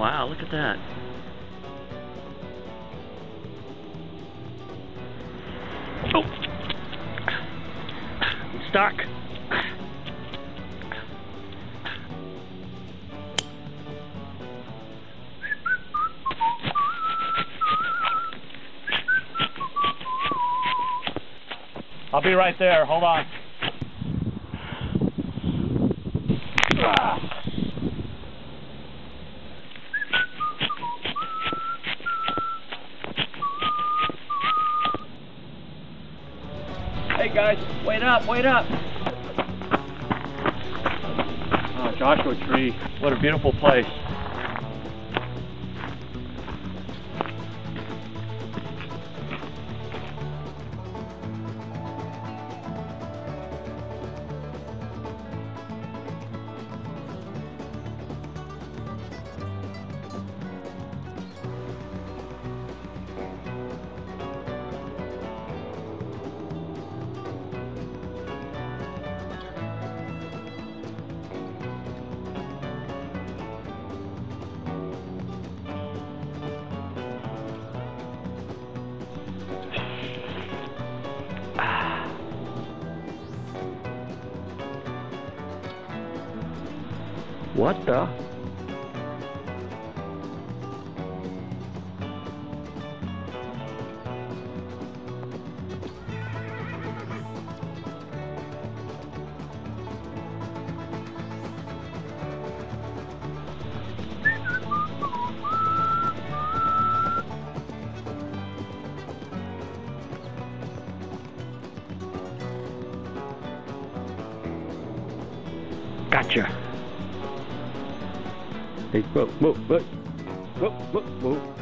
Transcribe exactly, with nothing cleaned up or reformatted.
Wow, look at that. Oh! I'm stuck. I'll be right there. Hold on. Hey guys, wait up, wait up. Oh, Joshua Tree. What a beautiful place. What the? Gotcha. Hey, whoa, whoa, whoa, whoa, whoa, whoa.